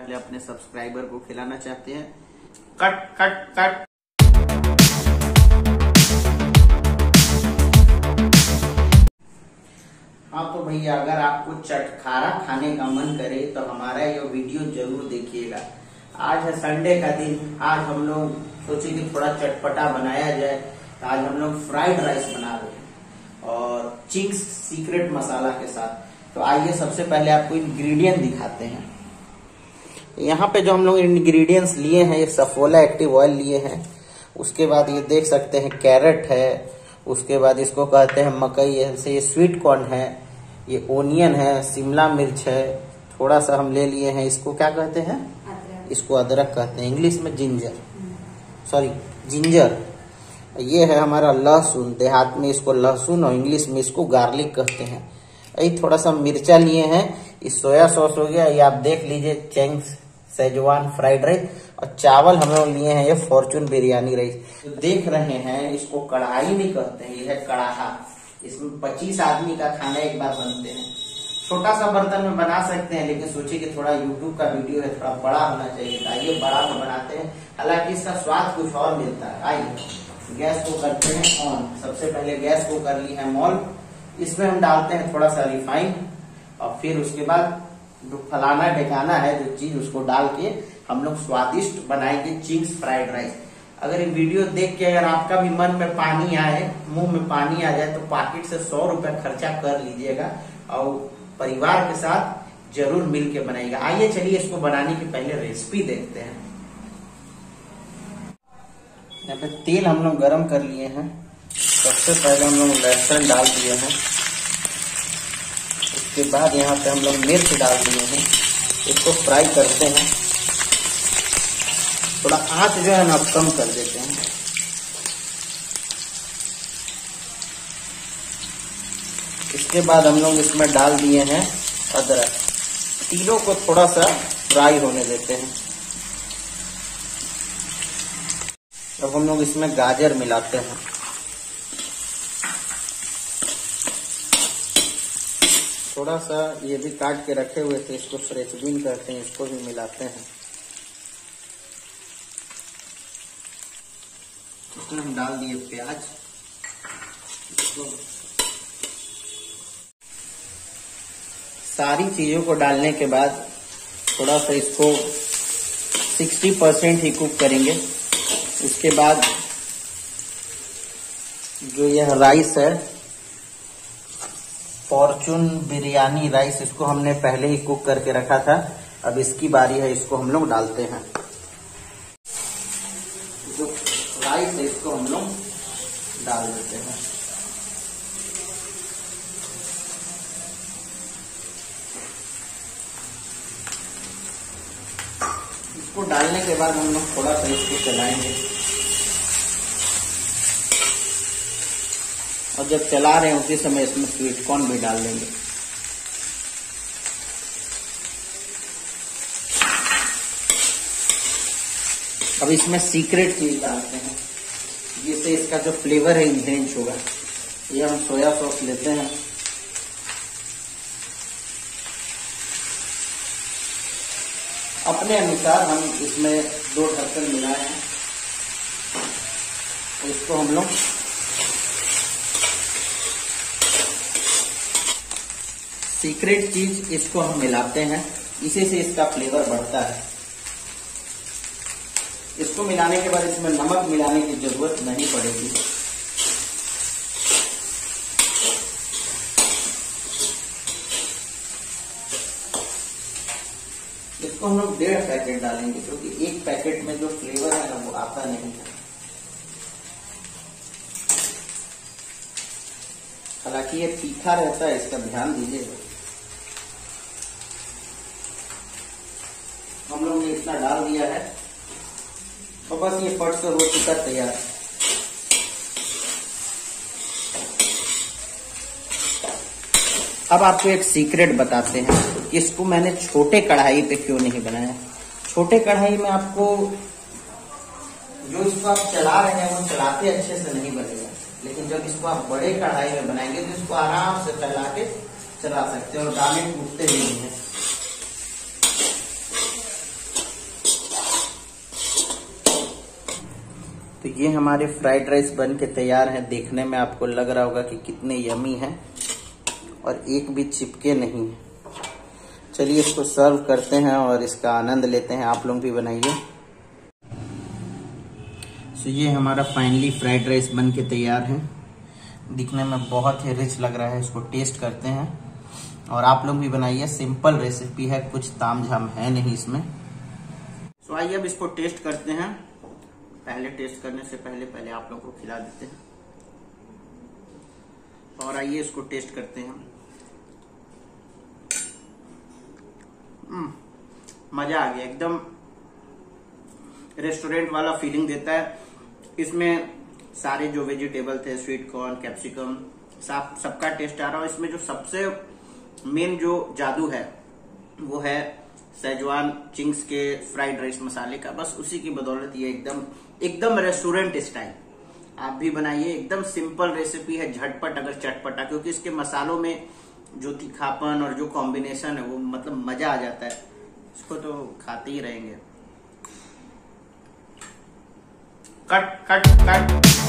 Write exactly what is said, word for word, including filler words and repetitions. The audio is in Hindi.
पहले अपने सब्सक्राइबर को खिलाना चाहते हैं। Cut cut cut. हाँ तो भैया, अगर आपको चटखारा खाने का मन करे तो हमारा यह वीडियो जरूर देखिएगा। आज है संडे का दिन। आज हम लोग सोचे कि थोड़ा चटपटा बनाया जाए, तो आज हम लोग फ्राइड राइस बना रहे हैं और चिंग्स सीक्रेट मसाला के साथ। तो आइए सबसे पहले आपको इंग्रेडिएंट दिखाते हैं। यहाँ पे जो हम लोग इंग्रेडिएंट्स लिए हैं, ये सफोला एक्टिव ऑयल लिए हैं। उसके बाद ये देख सकते हैं कैरेट है, उसके बाद इसको कहते हैं मकई है, ये स्वीट कॉर्न है, ये ओनियन है, शिमला मिर्च है, थोड़ा सा हम ले लिए हैं, इसको क्या कहते हैं, इसको अदरक कहते हैं, इंग्लिश में जिंजर, सॉरी जिंजर। ये है हमारा लहसुन, देहात में इसको लहसुन और इंग्लिश में इसको गार्लिक कहते हैं। यही थोड़ा सा मिर्चा लिए हैं, इस सोया सॉस हो गया, ये आप देख लीजिए, चिंग्स सेजवान फ्राइड राइस। और चावल हम लोग लिए हैं ये फॉर्चून बिरयानी राइस। तो देख रहे हैं, इसको कढ़ाई नहीं कहते हैं, ये है कड़ाहा। इसमें पच्चीस आदमी का खाना एक बार बनते हैं। छोटा सा बर्तन में बना सकते हैं, लेकिन सोचिए कि थोड़ा यूट्यूब का वीडियो है, थोड़ा बड़ा होना चाहिए। आइए बड़ा में बनाते हैं, हालांकि इसका स्वाद कुछ और मिलता है। आइए गैस को करते हैं ऑन। सबसे पहले गैस को कर ली है मॉल। इसमें हम डालते हैं थोड़ा सा रिफाइंड और फिर उसके बाद जो फलाना ढिकाना है जो चीज, उसको डाल के हम लोग स्वादिष्ट बनाएंगे चिंग्स फ्राइड राइस। अगर ये वीडियो देख के अगर आपका भी मन में पानी आए, मुंह में पानी आ जाए, तो पॉकेट से सौ रुपए खर्चा कर लीजिएगा और परिवार के साथ जरूर मिल के बनाइएगा। आइए चलिए इसको बनाने की पहले रेसिपी देखते हैं। यहाँ पे तेल हम लोग गरम कर लिए हैं। सबसे पहले हम लोग लहसुन डाल दिए हैं, उसके बाद यहाँ पे हम लोग मिर्च डाल दिए हैं। इसको फ्राई करते हैं, थोड़ा आंच जो है ना कम कर देते हैं। इसके बाद हम लोग इसमें डाल दिए हैं अदरक। तीनों को थोड़ा सा फ्राई होने देते हैं। अब हम लोग इसमें गाजर मिलाते हैं। थोड़ा सा ये भी काट के रखे हुए थे, इसको फ्रेश बीन करते हैं, इसको भी मिलाते हैं। इसमें हम डाल दिए प्याज। इसको सारी चीजों को डालने के बाद थोड़ा सा इसको साठ परसेंट ही कुक करेंगे। उसके बाद जो यह राइस है, फॉर्चून बिरयानी राइस, इसको हमने पहले ही कुक करके रखा था। अब इसकी बारी है, इसको हम लोग डालते हैं। जो राइस है इसको हम लोग डाल देते हैं। इसको डालने के बाद हम लोग थोड़ा सा इसको चलाएंगे और जब चला रहे हैं उसी समय इसमें स्वीट कॉर्न भी डाल देंगे। अब इसमें सीक्रेट चीज डालते हैं, जिससे इसका जो फ्लेवर है इंहेंस होगा। ये हम सोया सॉस लेते हैं। अपने अनुसार हम इसमें दो ढक्कन मिलाए हैं। इसको हम लोग सीक्रेट चीज इसको हम मिलाते हैं, इसी से इसका फ्लेवर बढ़ता है। इसको मिलाने के बाद इसमें नमक मिलाने की जरूरत नहीं पड़ेगी। इसको हम लोग डेढ़ पैकेट डालेंगे, क्योंकि एक पैकेट में जो फ्लेवर है ना वो आता नहीं है। हालांकि ये तीखा रहता है, इसका ध्यान दीजिएगा। हम लोग ने इतना डाल दिया है और बस ये फट से हो चुका तैयार। अब आपको एक सीक्रेट बताते हैं, इसको मैंने छोटे कढ़ाई पे क्यों नहीं बनाया। छोटे कढ़ाई में आपको जो इसको आप चला रहे हैं वो चलाते अच्छे से नहीं बनेगा, लेकिन जब इसको आप बड़े कढ़ाई में बनाएंगे तो इसको आराम से फैला के चला सकते हैं और दाने टूटते भी नहीं है। तो ये हमारे फ्राइड राइस बन के तैयार हैं। देखने में आपको लग रहा होगा कि कितने यमी हैं और एक भी चिपके नहीं है। चलिए इसको सर्व करते हैं और इसका आनंद लेते हैं। आप लोग भी बनाइए। तो ये हमारा फाइनली फ्राइड राइस बन के तैयार है। दिखने में बहुत ही रिच लग रहा है। इसको टेस्ट करते हैं और आप लोग भी बनाइए। सिंपल रेसिपी है, कुछ तामझाम है नहीं इसमें। तो आइए अब इसको टेस्ट करते हैं। पहले टेस्ट करने से पहले पहले आप लोगों को खिला देते हैं और आइए इसको टेस्ट करते हैं। मजा आ गया, एकदम रेस्टोरेंट वाला फीलिंग देता है। इसमें सारे जो वेजिटेबल थे, स्वीट कॉर्न, कैप्सिकम, सब सबका टेस्ट आ रहा है। इसमें जो सबसे मेन जो जादू है वो है सेजवान चिंग्स के फ्राइड राइस मसाले का। बस उसी की बदौलत ये एकदम एकदम रेस्टोरेंट स्टाइल। आप भी बनाइए। एकदम सिंपल रेसिपी है, झटपट अगर चटपटा, क्योंकि इसके मसालों में जो तीखापन और जो कॉम्बिनेशन है वो मतलब मजा आ जाता है। इसको तो खाते ही रहेंगे। Cut cut cut.